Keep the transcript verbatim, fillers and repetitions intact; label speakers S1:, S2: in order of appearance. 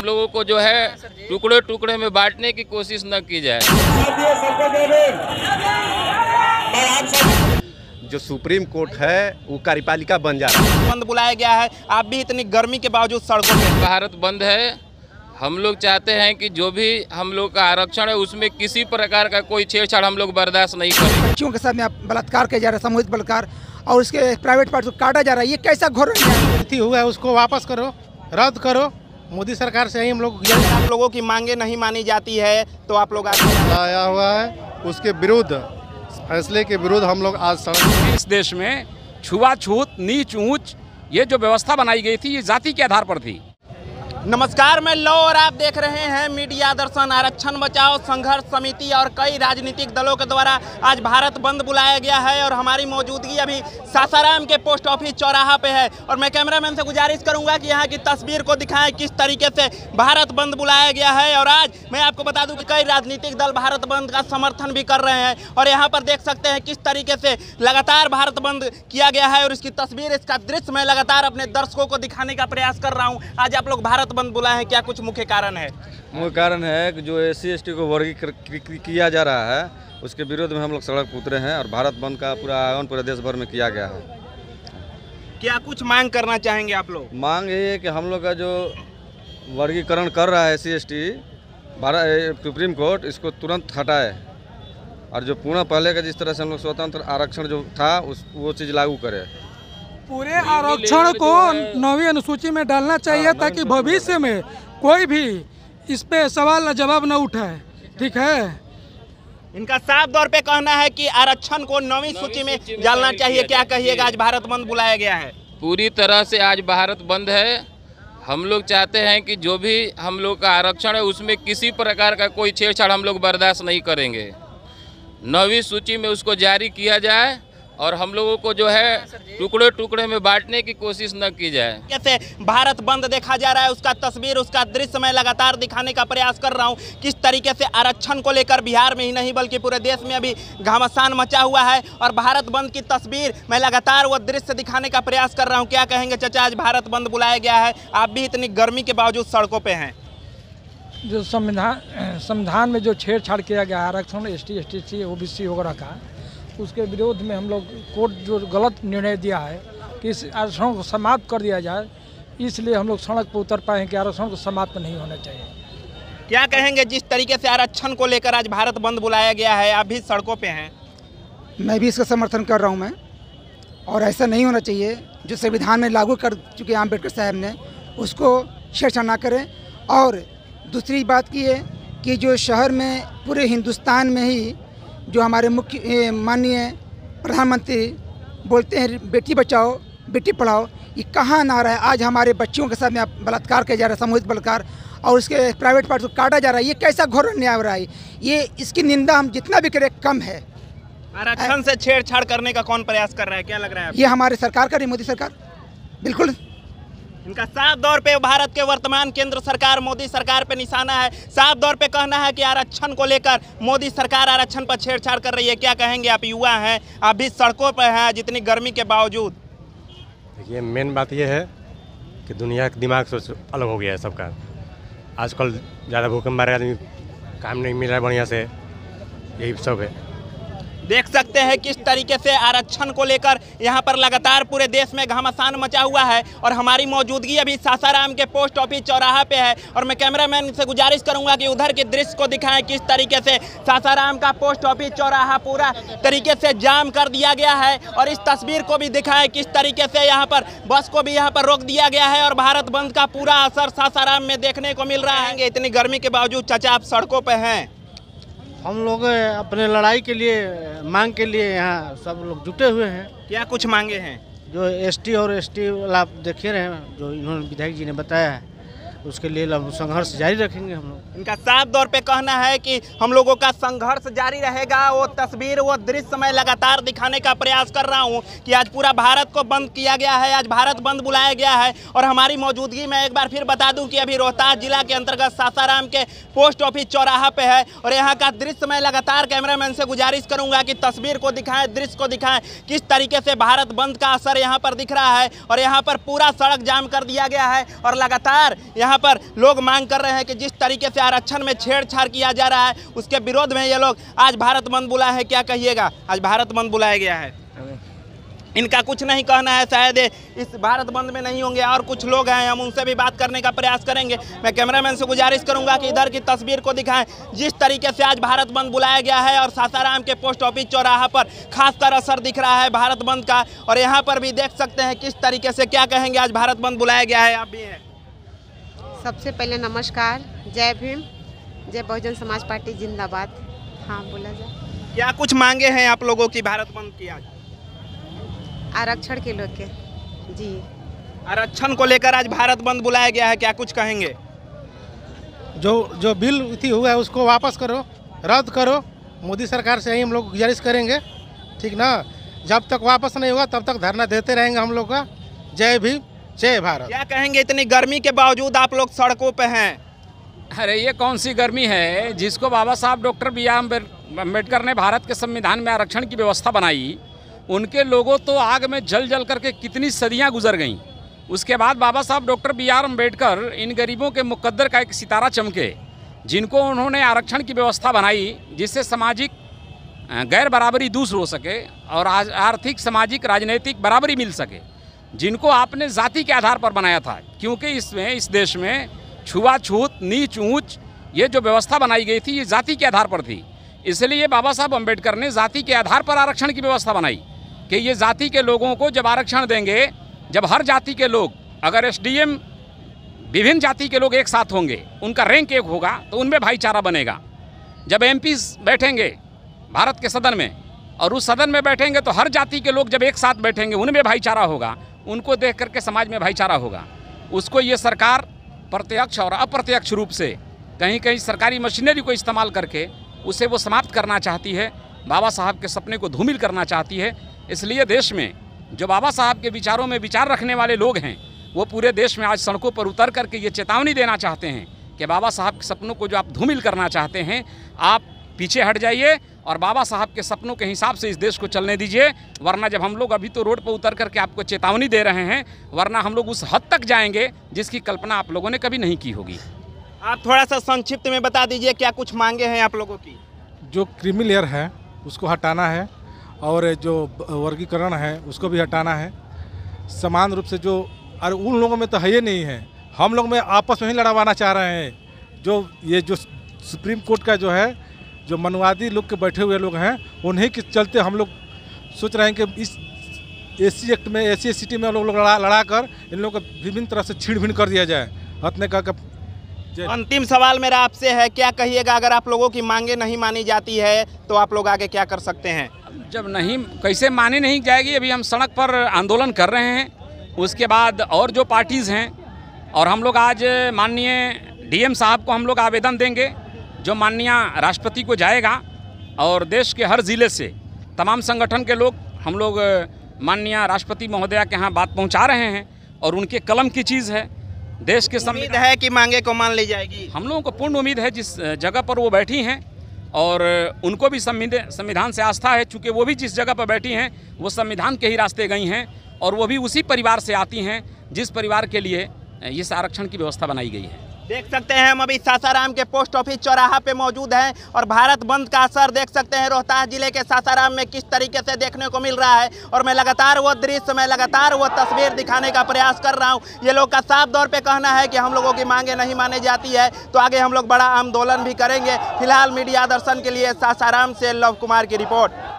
S1: लोगों को जो है टुकड़े टुकड़े में बांटने की कोशिश न की जाए।
S2: जो सुप्रीम कोर्ट है वो कार्यपालिका बन जा रहा है।
S3: बंद बुलाया गया है, आप भी इतनी गर्मी के बावजूद सड़कों पे।
S1: भारत बंद है। हम लोग चाहते हैं कि जो भी हम लोग का आरक्षण है उसमें किसी प्रकार का कोई छेड़छाड़ हम लोग बर्दाश्त नहीं करेंगे।
S4: बच्चियों के साथ में बलात्कार किया जा रहा है, सामूहिक बलात्कार, और उसके प्राइवेट पार्ट को काटा जा रहा है। ये कैसा घोर नीति
S5: हुआ है, उसको वापस करो, रद्द करो। मोदी सरकार से ही हम लोग
S3: आप लोगों की मांगे नहीं मानी जाती है तो आप लोग
S2: आया हुआ है, उसके विरुद्ध फैसले के विरुद्ध हम लोग आज सड़क।
S6: इस देश में छुआछूत, नीच ऊंच ये जो व्यवस्था बनाई गई थी ये जाति के आधार पर थी।
S3: नमस्कार, मैं लो और आप देख रहे हैं मीडिया दर्शन। आरक्षण बचाओ संघर्ष समिति और कई राजनीतिक दलों के द्वारा आज भारत बंद बुलाया गया है और हमारी मौजूदगी अभी सासाराम के पोस्ट ऑफिस चौराहा पे है। और मैं कैमरामैन से गुजारिश करूंगा कि यहाँ की तस्वीर को दिखाएं किस तरीके से भारत बंद बुलाया गया है। और आज मैं आपको बता दूं कि कई राजनीतिक दल भारत बंद का समर्थन भी कर रहे हैं और यहाँ पर देख सकते हैं किस तरीके से लगातार भारत बंद किया गया है। और इसकी तस्वीर, इसका दृश्य मैं लगातार अपने दर्शकों को दिखाने का प्रयास कर रहा हूँ। आज आप लोग भारत बंद बुलाए हैं, क्या कुछ मुख्य कारण है?
S7: मुख्य कारण है कि जो एस सी एस टी को वर्गीकृत किया जा रहा है उसके विरोध में हम लोग सड़क पर उतरे हैं और भारत बंद का पूरा आयोजन पूरे देश भर में किया गया है।
S3: क्या कुछ मांग करना चाहेंगे आप लोग?
S7: मांग ये है कि हम लोग का जो वर्गीकरण कर रहा है S C S T Bharat supreme court, इसको तुरंत हटाए और जो पूर्ण पहले का जिस तरह से हम लोग स्वतंत्र आरक्षण जो था उस वो चीज़ लागू करे।
S5: पूरे आरक्षण को नौवीं अनुसूची में डालना चाहिए ताकि भविष्य में कोई भी इस पे सवाल जवाब न उठाए। ठीक है,
S3: इनका साफ तौर पे कहना है कि आरक्षण को नौवीं सूची में डालना चाहिए। क्या कहिएगा, आज भारत बंद बुलाया गया है?
S1: पूरी तरह से आज भारत बंद है। हम लोग चाहते हैं कि जो भी हम लोग का आरक्षण है उसमें किसी प्रकार का कोई छेड़छाड़ हम लोग बर्दाश्त नहीं करेंगे। नौवीं सूची में उसको जारी किया जाए और हम लोगों को जो है टुकड़े टुकड़े में बांटने की कोशिश न की जाए।
S3: कैसे भारत बंद देखा जा रहा है, उसका तस्वीर, उसका दृश्य मैं लगातार दिखाने का प्रयास कर रहा हूं। किस तरीके से आरक्षण को लेकर बिहार में ही नहीं बल्कि पूरे देश में अभी घमासान मचा हुआ है और भारत बंद की तस्वीर मैं लगातार वो दृश्य दिखाने का प्रयास कर रहा हूँ। क्या कहेंगे चाचा, आज भारत बंद बुलाया गया है, आप भी इतनी गर्मी के बावजूद सड़कों पर हैं।
S5: जो संविधान संविधान में जो छेड़छाड़ किया गया आरक्षण S T S T C O B C वगैरह का, उसके विरोध में हम लोग कोर्ट जो गलत निर्णय दिया है कि इस आरक्षण को समाप्त कर दिया जाए, इसलिए हम लोग सड़क पर उतर पाए हैं कि आरक्षण को समाप्त नहीं होना चाहिए।
S3: क्या कहेंगे, जिस तरीके से आरक्षण को लेकर आज भारत बंद बुलाया गया है, आप भी सड़कों पे हैं?
S4: मैं भी इसका समर्थन कर रहा हूँ मैं, और ऐसा नहीं होना चाहिए। जो संविधान में लागू कर चुके हैं अम्बेडकर साहब ने, उसको छेड़छाड़ ना करें। और दूसरी बात की है कि जो शहर में पूरे हिंदुस्तान में ही जो हमारे मुख्य माननीय प्रधानमंत्री बोलते हैं बेटी बचाओ बेटी पढ़ाओ, ये कहाँ नारा है? आज हमारे बच्चियों के साथ में बलात्कार किया जा रहा है, सामूहिक बलात्कार, और उसके प्राइवेट पार्ट को काटा जा रहा है। ये कैसा घोर अन्याय हो रहा है? ये इसकी निंदा हम जितना भी करें कम है।
S3: आरक्षण से छेड़छाड़ करने का कौन प्रयास कर रहा है, क्या लग रहा है?
S4: ये हमारे सरकार कर रही, मोदी सरकार। बिल्कुल,
S3: इनका साफ तौर पे भारत के वर्तमान केंद्र सरकार मोदी सरकार पे निशाना है। साफ तौर पे कहना है कि आरक्षण को लेकर मोदी सरकार आरक्षण पर छेड़छाड़ कर रही है। क्या कहेंगे, आप युवा हैं, आप भी सड़कों पर हैं जितनी गर्मी के बावजूद?
S8: देखिए, मेन बात यह है कि दुनिया का दिमाग सोच अलग हो गया है सबका। आजकल ज़्यादा भूकंप मारे आदमी काम नहीं मिल रहा है बढ़िया से, यही सब है।
S3: देख सकते हैं किस तरीके से आरक्षण को लेकर यहाँ पर लगातार पूरे देश में घमासान मचा हुआ है और हमारी मौजूदगी अभी सासाराम के पोस्ट ऑफिस चौराहा पे है। और मैं कैमरामैन से गुजारिश करूंगा कि उधर के दृश्य को दिखाएं किस तरीके से सासाराम का पोस्ट ऑफिस चौराहा पूरा तरीके से जाम कर दिया गया है। और इस तस्वीर को भी दिखाएं किस तरीके से यहाँ पर बस को भी यहाँ पर रोक दिया गया है और भारत बंद का पूरा असर सासाराम में देखने को मिल रहा है। इतनी गर्मी के बावजूद चाचा आप सड़कों पर हैं?
S5: हम लोग अपने लड़ाई के लिए, मांग के लिए यहाँ सब लोग जुटे हुए हैं।
S3: क्या कुछ मांगे हैं?
S5: जो एसटी और एसटी वाला आप देखे रहे हैं, जो इन्होंने विधायक जी ने बताया है, उसके लिए हम संघर्ष जारी रखेंगे। हम लोग,
S3: इनका साफ तौर पे कहना है कि हम लोगों का संघर्ष जारी रहेगा। वो तस्वीर, वो दृश्य मैं लगातार दिखाने का प्रयास कर रहा हूं कि आज पूरा भारत को बंद किया गया है, आज भारत बंद बुलाया गया है। और हमारी मौजूदगी में एक बार फिर बता दूं कि अभी रोहतास जिला के अंतर्गत सासाराम के पोस्ट ऑफिस चौराहा पे है और यहाँ का दृश्य मैं लगातार कैमरामैन से गुजारिश करूंगा कि तस्वीर को दिखाएं, दृश्य को दिखाएं किस तरीके से भारत बंद का असर यहाँ पर दिख रहा है। और यहाँ पर पूरा सड़क जाम कर दिया गया है और लगातार यहाँ यहाँ पर लोग मांग कर रहे हैं कि जिस तरीके से आरक्षण में छेड़छाड़ किया जा रहा है उसके विरोध में ये लोग आज भारत बंद बुलाए हैं। क्या कहिएगा, आज भारत बंद बुलाया गया है, इनका कुछ नहीं कहना है, शायद इस भारत बंद में नहीं होंगे और कुछ लोग हैं, हम उनसे भी बात करने का प्रयास करेंगे। मैं कैमरामैन से गुजारिश करूंगा कि इधर की तस्वीर को दिखाएं, जिस तरीके से आज भारत बंद बुलाया गया है और सासाराम के पोस्ट ऑफिस चौराहा पर खासकर असर दिख रहा है भारत बंद का। और यहाँ पर भी देख सकते हैं किस तरीके से, क्या कहेंगे, आज भारत बंद बुलाया गया है। आप भी हैं।
S9: सबसे पहले नमस्कार, जय भीम, जय बहुजन समाज पार्टी जिंदाबाद। हाँ, बोला जाए।
S3: क्या कुछ मांगे हैं आप लोगों की भारत बंद की आज?
S9: आरक्षण के लोग के जी
S3: आरक्षण को लेकर आज भारत बंद बुलाया गया है, क्या कुछ कहेंगे?
S10: जो जो बिल थी हुआ है उसको वापस करो, रद्द करो। मोदी सरकार से यही हम लोग गुजारिश करेंगे, ठीक ना। जब तक वापस नहीं होगा तब तक धरना देते रहेंगे हम लोग का। जय भीम, जय भारत।
S3: क्या कहेंगे, इतनी गर्मी के बावजूद आप लोग सड़कों पे हैं?
S6: अरे ये कौन सी गर्मी है जिसको बाबा Saheb doctor B R Ambedkar ने भारत के संविधान में आरक्षण की व्यवस्था बनाई, उनके लोगों तो आग में जल जल करके कितनी सदियां गुजर गईं। उसके बाद Baba Saheb doctor B R Ambedkar इन गरीबों के मुकद्दर का एक सितारा चमके, जिनको उन्होंने आरक्षण की व्यवस्था बनाई जिससे सामाजिक गैर बराबरी दूर हो सके और आर्थिक, सामाजिक, राजनीतिक बराबरी मिल सके, जिनको आपने जाति के आधार पर बनाया था। क्योंकि इसमें इस देश में छुआछूत, नीच ऊंच ये जो व्यवस्था बनाई गई थी ये जाति के आधार पर थी। इसलिए बाबा साहब अम्बेडकर ने जाति के आधार पर आरक्षण की व्यवस्था बनाई कि ये जाति के लोगों को जब आरक्षण देंगे, जब हर जाति के लोग, अगर एसडीएम विभिन्न जाति के लोग एक साथ होंगे, उनका रैंक एक होगा तो उनमें भाईचारा बनेगा। जब एमपी बैठेंगे भारत के सदन में और उस सदन में बैठेंगे तो हर जाति के लोग जब एक साथ बैठेंगे उनमें भाईचारा होगा, उनको देख करके समाज में भाईचारा होगा। उसको ये सरकार प्रत्यक्ष और अप्रत्यक्ष रूप से कहीं कहीं सरकारी मशीनरी को इस्तेमाल करके उसे वो समाप्त करना चाहती है, बाबा साहब के सपने को धूमिल करना चाहती है। इसलिए देश में जो बाबा साहब के विचारों में विचार रखने वाले लोग हैं वो पूरे देश में आज सड़कों पर उतर करके ये चेतावनी देना चाहते हैं कि बाबा साहब के सपनों को जो आप धूमिल करना चाहते हैं, आप पीछे हट जाइए और बाबा साहब के सपनों के हिसाब से इस देश को चलने दीजिए। वरना जब हम लोग अभी तो रोड पर उतर करके आपको चेतावनी दे रहे हैं, वरना हम लोग उस हद तक जाएंगे जिसकी कल्पना आप लोगों ने कभी नहीं की होगी।
S3: आप थोड़ा सा संक्षिप्त में बता दीजिए क्या कुछ मांगे हैं आप लोगों की?
S10: जो क्रीमी लेयर है उसको हटाना है और जो वर्गीकरण है उसको भी हटाना है। समान रूप से जो, अरे उन लोगों में तो है ही नहीं है, हम लोग में आपस में ही लड़वाना चाह रहे हैं। जो ये जो सुप्रीम कोर्ट का जो है, जो मनवादी लोग के बैठे हुए लोग हैं, उन्हीं के चलते हम लोग सोच रहे हैं कि इस एसी एक्ट में, एसी एस टी में लोग लोग लड़ा लड़ा कर इन लोगों को विभिन्न तरह से छीड़ भिड़ कर दिया जाए। हतने का
S3: अंतिम सवाल मेरा आपसे है, क्या कहिएगा अगर आप लोगों की मांगे नहीं मानी जाती है तो आप लोग आगे क्या कर सकते हैं?
S6: जब नहीं, कैसे मानी नहीं जाएगी, अभी हम सड़क पर आंदोलन कर रहे हैं। उसके बाद और जो पार्टीज़ हैं, और हम लोग आज माननीय डीएम साहब को हम लोग आवेदन देंगे जो माननीय राष्ट्रपति को जाएगा, और देश के हर ज़िले से तमाम संगठन के लोग हम लोग माननीय राष्ट्रपति महोदया के यहाँ बात पहुँचा रहे हैं और उनके कलम की चीज़ है। देश के
S3: उम्मीद है कि मांगे को मान ली जाएगी।
S6: हम लोगों को पूर्ण उम्मीद है, जिस जगह पर वो बैठी हैं और उनको भी संविधान से आस्था है, चूँकि वो भी जिस जगह पर बैठी हैं वो संविधान के ही रास्ते गई हैं और वो भी उसी परिवार से आती हैं जिस परिवार के लिए इस आरक्षण की व्यवस्था बनाई गई है।
S3: देख सकते हैं हम अभी सासाराम के पोस्ट ऑफिस चौराहा पे मौजूद हैं और भारत बंद का असर देख सकते हैं रोहतास जिले के सासाराम में किस तरीके से देखने को मिल रहा है। और मैं लगातार वो दृश्य, मैं लगातार वो तस्वीर दिखाने का प्रयास कर रहा हूं। ये लोग का साफ तौर पे कहना है कि हम लोगों की मांगे नहीं मानी जाती है तो आगे हम लोग बड़ा आंदोलन भी करेंगे। फिलहाल मीडिया दर्शन के लिए सासाराम से लव कुमार की रिपोर्ट।